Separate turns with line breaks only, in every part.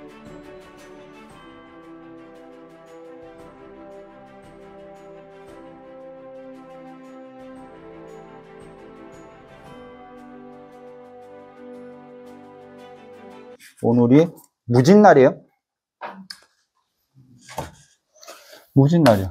오늘이 무진날이에요. 무진날이야.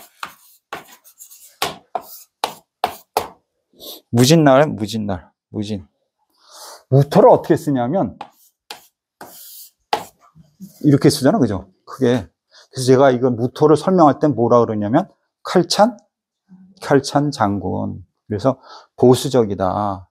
무진날, 무진날, 무진. 무토를 어떻게 쓰냐면, 이렇게 쓰잖아, 그죠? 크게. 그래서 제가 이거 무토를 설명할 때 뭐라 그러냐면, 칼찬 장군. 그래서 보수적이다.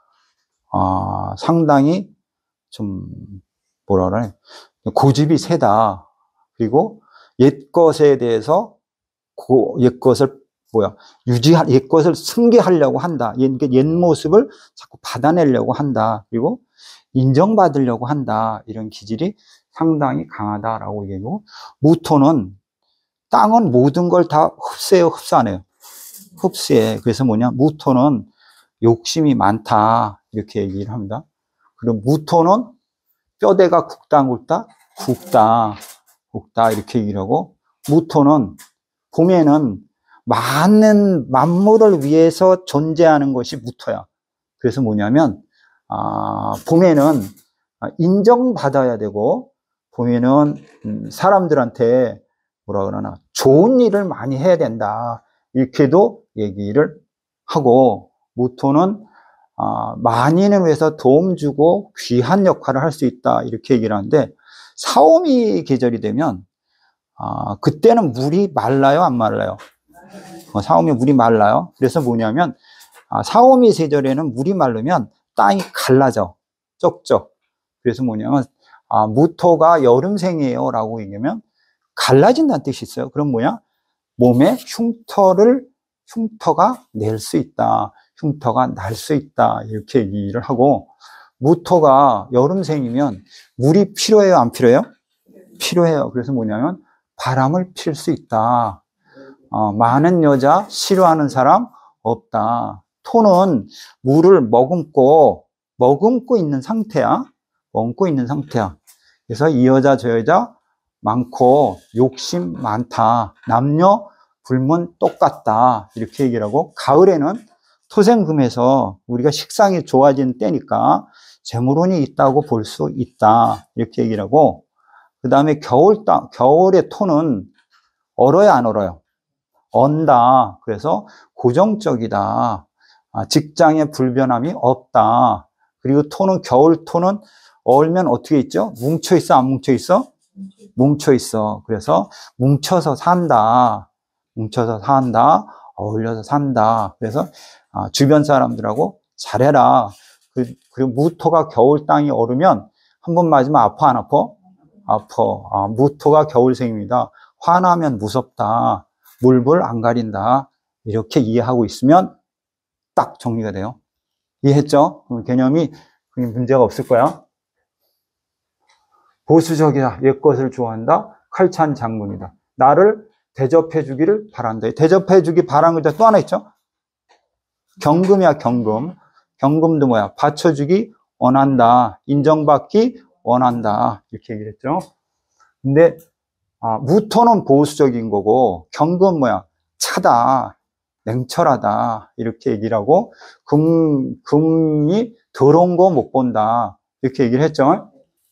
상당히 좀, 뭐라 그러네. 고집이 세다. 그리고 옛것에 대해서, 옛것을 옛것을 승계하려고 한다. 옛 모습을 자꾸 받아내려고 한다. 그리고 인정받으려고 한다. 이런 기질이 상당히 강하다라고 얘기하고, 무토는 땅은 모든 걸 다 흡수해요, 흡수 안 해요? 흡수해. 그래서 무토는 욕심이 많다. 이렇게 얘기를 합니다. 그리고 무토는 뼈대가 굵다, 굵다. 이렇게 얘기를 하고, 무토는 봄에는 많은 만물을 위해서 존재하는 것이 무토야. 그래서 봄에는 인정받아야 되고, 봄에는 사람들한테 뭐라 그러나, 좋은 일을 많이 해야 된다. 이렇게도 얘기를 하고, 무토는 만인을 위해서 도움 주고 귀한 역할을 할 수 있다. 이렇게 얘기를 하는데, 사오미 계절이 되면, 그때는 물이 말라요, 안 말라요? 사오미 물이 말라요. 그래서 사오미 계절에는 물이 마르면 땅이 갈라져. 쩍쩍. 그래서 무토가 여름생이에요. 라고 얘기하면 갈라진다는 뜻이 있어요. 그럼 몸에 흉터가 낼 수 있다. 흉터가 날 수 있다. 이렇게 얘기를 하고, 무토가 여름생이면 물이 필요해요, 안 필요해요? 필요해요. 그래서 바람을 필 수 있다. 많은 여자 싫어하는 사람 없다. 토는 물을 머금고 있는 상태야. 그래서 이 여자 저 여자 많고 욕심 많다. 남녀 불문 똑같다. 이렇게 얘기를 하고, 가을에는 토생금해서 우리가 식상이 좋아지는 때니까 재물운이 있다고 볼 수 있다. 이렇게 얘기를 하고, 그 다음에 겨울의 토는 얼어야 안 얼어요? 언다. 그래서 고정적이다. 직장에 불변함이 없다. 그리고 겨울 토는 얼면 어떻게 있죠? 뭉쳐있어, 안 뭉쳐있어? 뭉쳐있어. 그래서 뭉쳐서 산다. 어울려서 산다. 그래서 주변 사람들하고 잘해라. 그리고 무토가 겨울 땅이 얼으면 한 번 맞으면 아파, 안 아파? 아파. 무토가 겨울생입니다. 화나면 무섭다. 물불 안 가린다. 이렇게 이해하고 있으면 딱 정리가 돼요. 이해했죠? 개념이 문제가 없을 거야. 보수적이다. 옛것을 좋아한다. 칼찬 장군이다. 나를 대접해 주기를 바란다. 대접해 주기 바라는 글자 또 하나 있죠? 경금이야, 경금. 경금도 받쳐주기 원한다. 인정받기 원한다. 이렇게 얘기를 했죠. 근데 무토는 보수적인 거고, 경금은 차다, 냉철하다. 이렇게 얘기를 하고, 금이 더러운 거 못 본다. 이렇게 얘기를 했죠.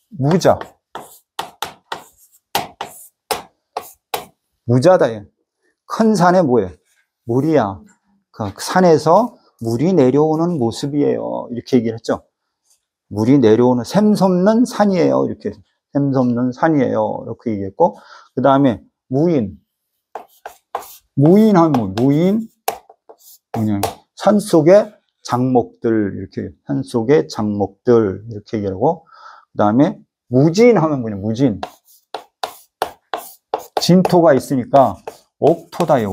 무자다. 큰 산에 물이야. 그 산에서 물이 내려오는 모습이에요. 이렇게 얘기를 했죠. 물이 내려오는 샘솟는 산이에요. 이렇게. 샘솟는 산이에요. 이렇게 얘기했고, 그 다음에 무인 하면 무인, 산속의 장목들, 이렇게, 산속의 장목들, 이렇게 얘기하고, 그 다음에 무진 하면 무진. 진토가 있으니까 옥토다요,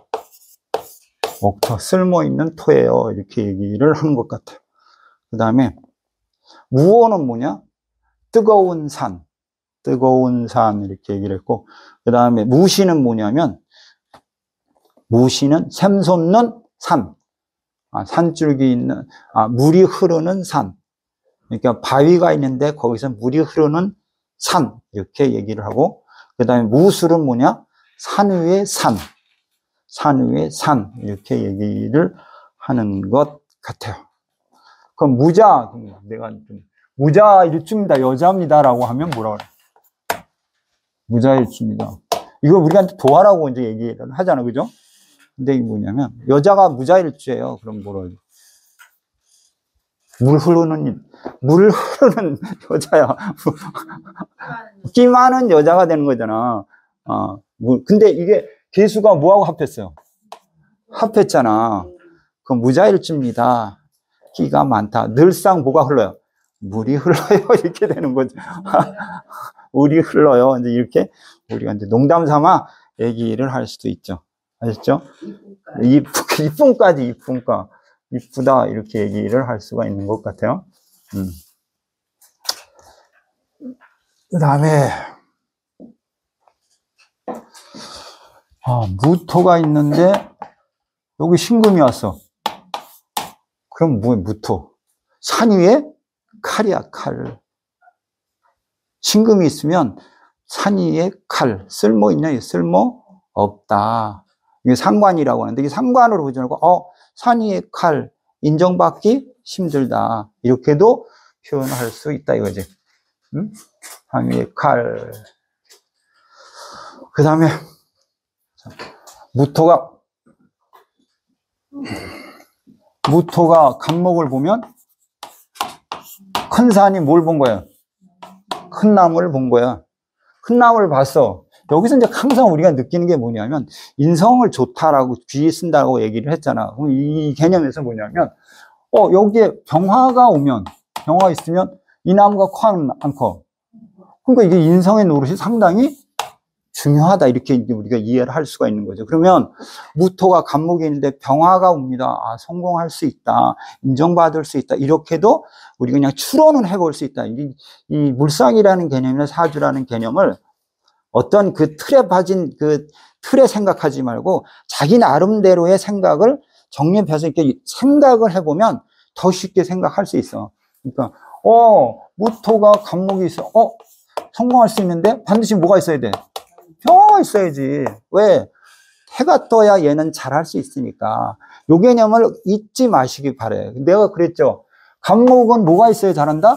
옥토. 쓸모있는 토예요. 이렇게 얘기를 하는 것 같아요. 그 다음에 무오는 뜨거운 산, 이렇게 얘기를 했고, 그 다음에 무시는 무시는 샘솟는 산, 산줄기 있는, 물이 흐르는 산. 그러니까 바위가 있는데 거기서 물이 흐르는 산 이렇게 얘기를 하고, 그 다음에 무술은 뭐냐? 산 위에 산, 산 위에 산 이렇게 얘기를 하는 것 같아요. 그럼 무자, 내가 무자 일주입니다, 여자입니다라고 하면 뭐라 그래? 무자 일주입니다. 이거 우리가 도하라고 이제 얘기를 하잖아, 그죠? 근데 이게 뭐냐면 여자가 무자 일주예요. 그럼 뭐라 그래? 물 흐르는 여자야. 끼 많은 여자가 되는 거잖아. 근데 이게 개수가 뭐하고 합했어요? 합했잖아. 그럼 무자일주입니다. 끼가 많다. 늘상 뭐가 흘러요? 물이 흘러요. 이렇게 되는 거죠. 물이 흘러요. 이제 이렇게 우리가 이제 농담 삼아 얘기를 할 수도 있죠. 아셨죠? 이쁨까지, 이쁨까. 이쁘다. 이렇게 얘기를 할 수가 있는 것 같아요. 그 다음에, 무토가 있는데, 여기 신금이 왔어. 그럼 무토? 산 위에 칼이야, 칼. 신금이 있으면 산 위에 칼. 쓸모 있냐? 쓸모 없다. 이게 상관이라고 하는데, 이게 상관으로 보지 말고, 산 위에 칼. 인정받기 힘들다. 이렇게도 표현할 수 있다, 이거지. 산 위에 칼. 그 다음에, 무토가 간목을 보면 큰 산이 뭘 본 거야? 큰 나무를 본 거야. 큰 나무를 봤어. 여기서 이제 항상 우리가 느끼는 게 뭐냐면 인성을 좋다라고 귀에 쓴다고 얘기를 했잖아. 그럼 이 개념에서 뭐냐면 여기에 병화가 있으면 이 나무가 커 안 커? 그러니까 이게 인성의 노릇이 상당히 중요하다, 이렇게 우리가 이해를 할 수가 있는 거죠. 그러면 무토가 간목이 있는데 병화가 옵니다. 성공할 수 있다, 인정받을 수 있다, 이렇게도 우리가 그냥 추론은 해볼 수 있다. 이 물상이라는 개념이나 사주라는 개념을 어떤 그 틀에 빠진 그 틀에 생각하지 말고 자기 나름대로의 생각을 정립해서 이렇게 생각을 해보면 더 쉽게 생각할 수 있어. 그러니까 무토가 간목이 있어. 성공할 수 있는데 반드시 뭐가 있어야 돼? 병화가 있어야지. 왜? 해가 떠야 얘는 잘할 수 있으니까. 요 개념을 잊지 마시기 바래. 내가 그랬죠. 간목은 뭐가 있어야 잘한다?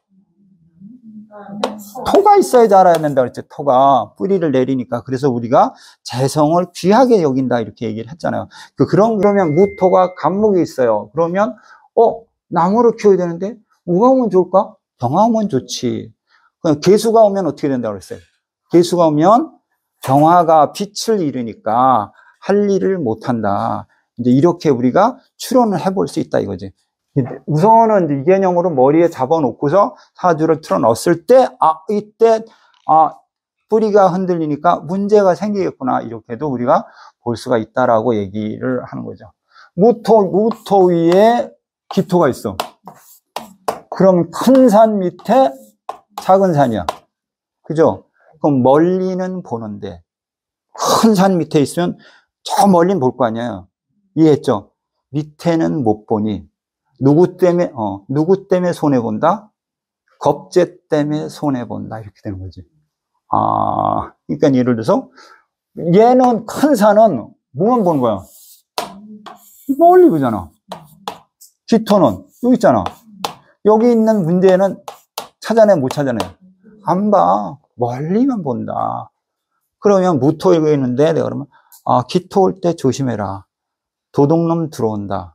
토가 있어야 잘해야 된다 그랬죠. 토가 뿌리를 내리니까. 그래서 우리가 재성을 귀하게 여긴다, 이렇게 얘기를 했잖아요. 그러면 무토가 간목이 있어요. 그러면 나무를 키워야 되는데 뭐가 오면 좋을까? 병화 오면 좋지. 개수가 오면 어떻게 된다고 그랬어요? 개수가 오면 병화가 빛을 잃으니까 할 일을 못한다. 이제 이렇게 우리가 추론을 해볼 수 있다, 이거지. 우선은 이 개념으로 머리에 잡아놓고서 사주를 틀어넣었을 때, 이때, 뿌리가 흔들리니까 문제가 생기겠구나. 이렇게도 우리가 볼 수가 있다라고 얘기를 하는 거죠. 무토 위에 기토가 있어. 그럼 큰 산 밑에 작은 산이야. 그죠? 그럼 멀리는 보는데, 큰 산 밑에 있으면 저 멀리는 볼 거 아니에요. 이해했죠? 밑에는 못 보니, 누구 때문에 손해본다? 겁재 때문에 손해본다. 이렇게 되는 거지. 그러니까 예를 들어서, 얘는 큰 산은 뭐만 보는 거야? 멀리 보잖아. 기토는 여기 있잖아. 여기 있는 문제는 찾아내, 못 찾아내? 안 봐. 멀리만 본다. 그러면 무토 이거 있는데 내가 그러면 기토 올 때 조심해라. 도둑놈 들어온다.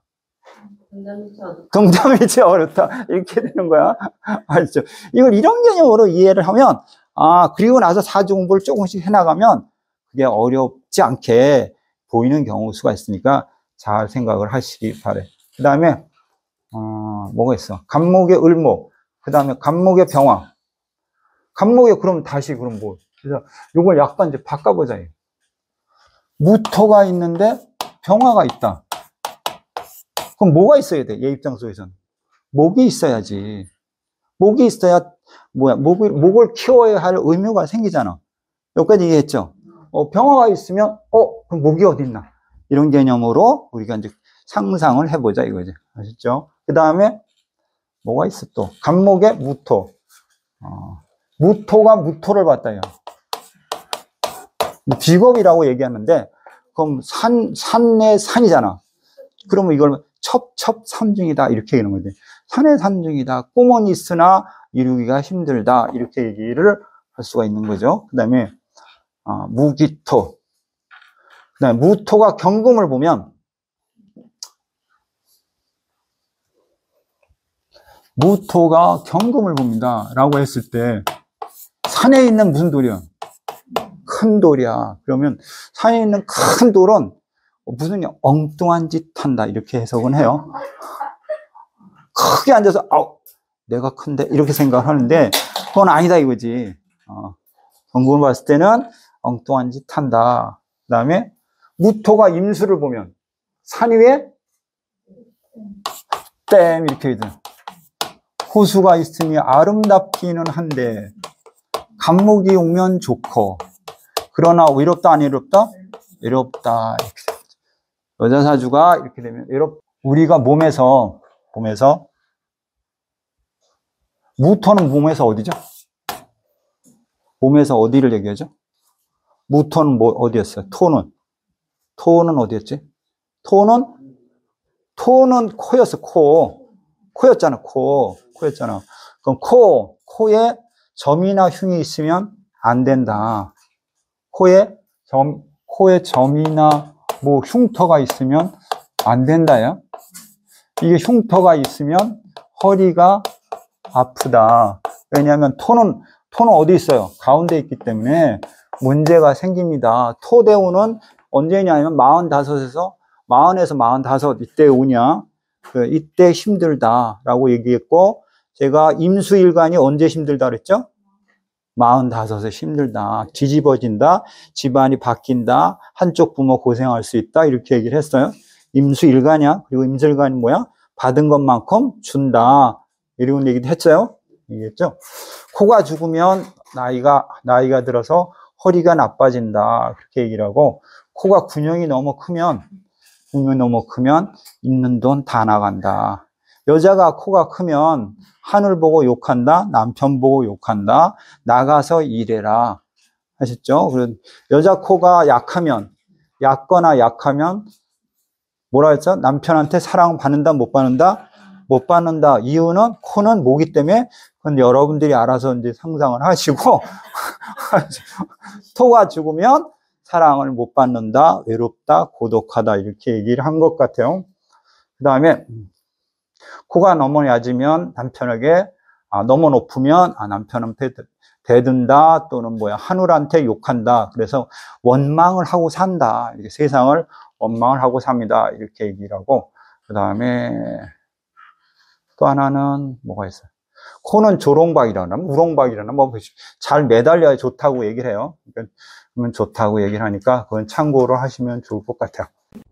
동담이지 어렵다. 이렇게 되는 거야. 알죠? 이걸 이런 개념으로 이해를 하면 그리고 나서 사주 공부를 조금씩 해나가면 그게 어렵지 않게 보이는 경우 수가 있으니까 잘 생각을 하시기 바래. 그 다음에 뭐가 있어? 간목의 을목, 그 다음에 간목의 병화. 간목에 그럼 다시 그럼 뭐? 그래서 이걸 약간 이제 바꿔보자. 무토가 있는데 병화가 있다. 그럼 뭐가 있어야 돼? 얘 입장 속에서는 목이 있어야지. 목이 있어야 목을 키워야 할 의무가 생기잖아. 여기까지 이해했죠? 병화가 있으면 그럼 목이 어디 있나? 이런 개념으로 우리가 이제 상상을 해보자, 이거지. 아셨죠? 그 다음에 뭐가 있어 또? 간목에 무토. 무토가 무토를 봤다요. 비겁이라고 얘기하는데, 그럼 산의 산이잖아. 그러면 이걸 첩첩삼중이다 이렇게 얘기하는 거지. 산의 삼중이다. 꿈은 있으나 이루기가 힘들다. 이렇게 얘기를 할 수가 있는 거죠. 그 다음에 무기토. 그 다음에 무토가 경금을 보면, 무토가 경금을 봅니다 라고 했을 때 산에 있는 무슨 돌이야? 큰 돌이야. 그러면 산에 있는 큰 돌은 무슨 엉뚱한 짓 한다 이렇게 해석은 해요. 크게 앉아서 내가 큰데 이렇게 생각을 하는데 그건 아니다 이거지. 경금을 봤을 때는 엉뚱한 짓 한다. 그 다음에 무토가 임수를 보면 산 위에 댐 이렇게 해야 돼. 호수가 있으니 아름답기는 한데 간목이 오면 좋고 그러나 외롭다 안 외롭다? 외롭다. 이렇게. 여자 사주가 이렇게 되면 우리가 몸에서 무토는 몸에서 어디죠? 몸에서 어디를 얘기하죠? 무토는 어디였어요? 토는 어디였지? 토는 코였어. 코였잖아. 코였잖아. 그럼 코에 점이나 흉이 있으면 안 된다. 코에 점이나 흉터가 있으면 안 된다요. 이게 흉터가 있으면 허리가 아프다. 왜냐하면 토는 어디 있어요? 가운데 있기 때문에 문제가 생깁니다. 토대운은 언제냐면 40에서 45 이때 오냐. 이때 힘들다라고 얘기했고, 제가 임수일간이 언제 힘들다 그랬죠? 45에 힘들다. 뒤집어진다. 집안이 바뀐다. 한쪽 부모 고생할 수 있다. 이렇게 얘기를 했어요. 임수일간이야. 그리고 임수일간이 뭐야? 받은 것만큼 준다. 이런 얘기도 했어요. 얘기했죠? 코가 죽으면 나이가 들어서 허리가 나빠진다. 그렇게 얘기를 하고, 코가 군형이 너무 크면 있는 돈 다 나간다. 여자가 코가 크면 하늘 보고 욕한다. 남편 보고 욕한다. 나가서 일해라. 하셨죠? 여자 코가 약하면 뭐라 했죠? 남편한테 사랑 받는다, 못 받는다? 못 받는다. 이유는 코는 모기 때문에 그건 여러분들이 알아서 이제 상상을 하시고 토가 죽으면 사랑을 못 받는다, 외롭다, 고독하다 이렇게 얘기를 한 것 같아요. 그 다음에 코가 너무 얕으면 남편에게 너무 높으면 남편은 대든다 또는 하늘한테 욕한다. 그래서 원망을 하고 산다. 이렇게 세상을 원망을 하고 삽니다. 이렇게 얘기를 하고 그 다음에 또 하나는 뭐가 있어요? 코는 조롱박이라나 우롱박이라나 잘 매달려야 좋다고 얘기를 해요. 그러면 좋다고 얘기를 하니까 그건 참고를 하시면 좋을 것 같아요.